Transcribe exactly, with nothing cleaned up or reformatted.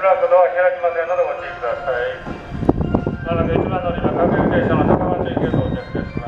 らくドア開きませんのでご注意ください。まもなくいちばん乗り場各駅停車の高松駅へ到着です。